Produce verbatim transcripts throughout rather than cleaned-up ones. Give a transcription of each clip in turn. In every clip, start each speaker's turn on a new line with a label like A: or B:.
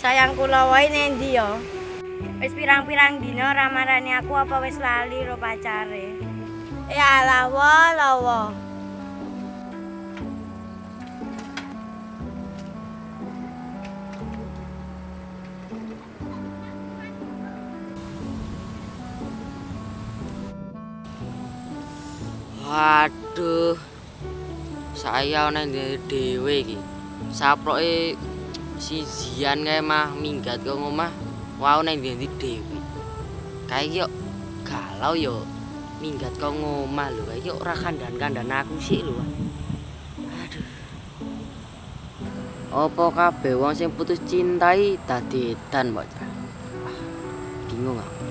A: Sayangku lawae nendi yo? Wis pirang-pirang dina ramarane aku apa wis lali ro pacare. Ya lawa lawa.
B: Waduh. Saya ana dhewe iki. Saproke si Zian kae mah minggat ke omah. Wau nang ndi dhewe. Kae yo galau yo minggat ke omah lho. Kae yo ora kandan-kandan aku sik lho. Aduh. Apa kabeh wong sing putus cintai dadi edan bocah. Bingung aku.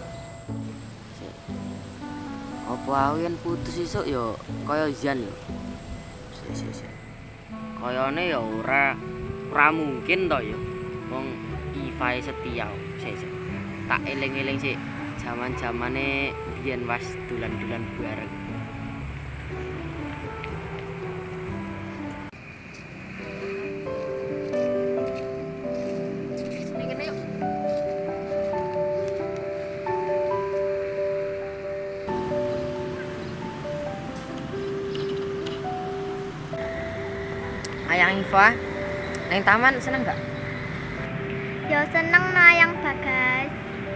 B: Apa aku yen putus esuk yo kaya Zian yo. Sik sik sik. Kayane ya ora ora mungkin to ya. Wong Iva setia. Sik sik. Tak eling-eling sik jaman-jamane biyen pas dolan-dolan bareng. Sini kene yuk. Ayang Iva, neng taman seneng gak?
C: Yo seneng no Ayang Bagas.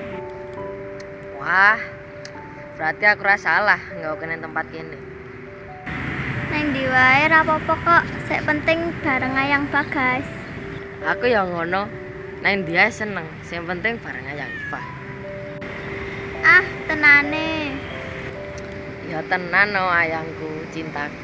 B: Wah, berarti aku rasa salah nggak kena tempat kene.
C: Neng ndi wae ra apa-apa kok, sik penting bareng Ayang Bagas.
B: Aku yang ngono, neng dia seneng, sing penting bareng Ayang Iva.
C: Ah, tenane.
B: Ya tenan no ayangku, cintaku.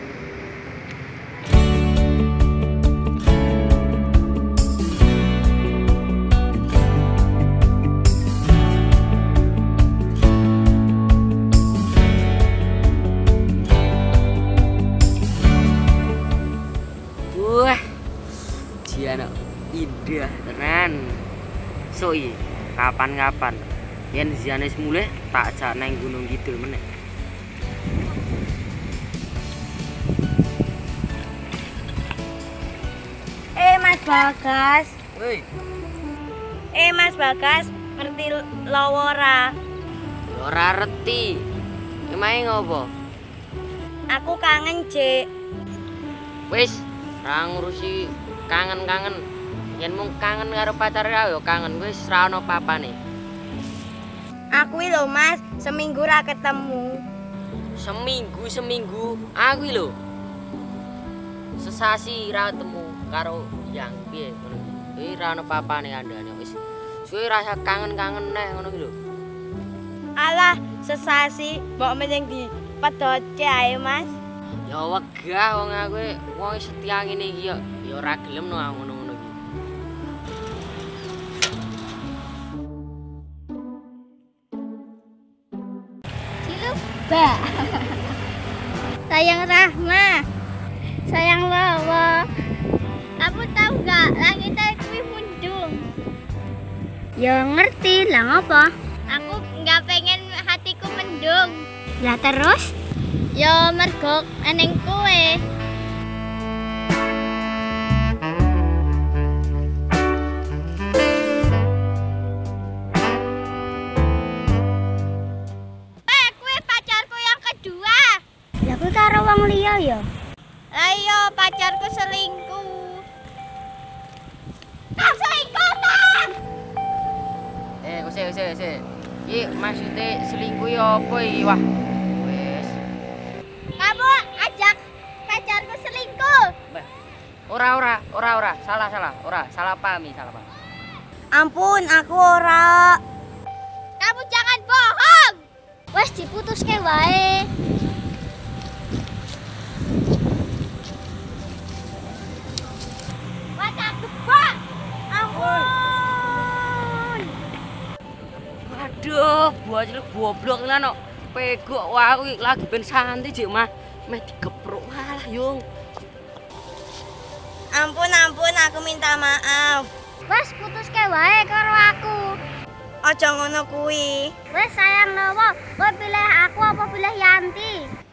B: Wah, Jiana indah tenan. Soi, kapan-kapan yen Zianes mulih tak ajak nang Gunung Kidul meneh.
A: Eh Mas Bagas.
B: Woi.
A: Eh Mas Bagas, ngerti lawa ora?
B: Ora reti. Emahe ngopo?
A: Aku kangen, Cek.
B: Wis, ra ngurusi kangen-kangen. Yen mung kangen karo pacar ya kangen wis ra ono papane.
A: Aku lho Mas, seminggu ra ketemu.
B: Seminggu seminggu aku lho. Sesasi ra ketemu karo yang piye ngono. Iki ra ono papane kandhane wis. Suwe rasa kangen-kangen neh ngono iki lho.
A: Alah, sesasi mbok menyang di pedoce ae Mas.
B: Ya wegah wong aku wong setia ngene iki ya ya ora gelem no ngono-ngono iki.
C: Ciluba. Sayang Rahma. Sayang Lawa. Kamu tahu gak langit kuwi mundung? Ya ngerti lah ngapa? Aku nggak pengen hatiku mendung. Lah terus? Ya mergo eneng kowe.
A: Eh, kowe pacarku yang kedua.
C: Lah kowe karo wong liya ya?
A: Lah iya, pacarku selingkuh. Tak selingkuh, tak!
B: Eh, usih usih usih. Iki maksude selingkuh ya apa iki? Wah. Wis.
A: Kamu ajak pacarku selingkuh.
B: Mbah. Ora ora, ora ora, salah salah, ora, salah paham iki, salah paham.
A: Ampun, aku ora. Kamu jangan bohong.
C: Wes diputuske wae.
A: Wajah gebak. Ampun.
B: Aduh, bocil goblok lan kok. Pegok wah aku lagi ben santai jek mah. Meh digepruk walah, Yung.
A: Ampun, ampun, aku minta maaf.
C: Wes putuske wae karo aku.
A: Aja ngono kuwi.
C: Wes sayang Lawa, kowe pilih aku apa pilih Yanti?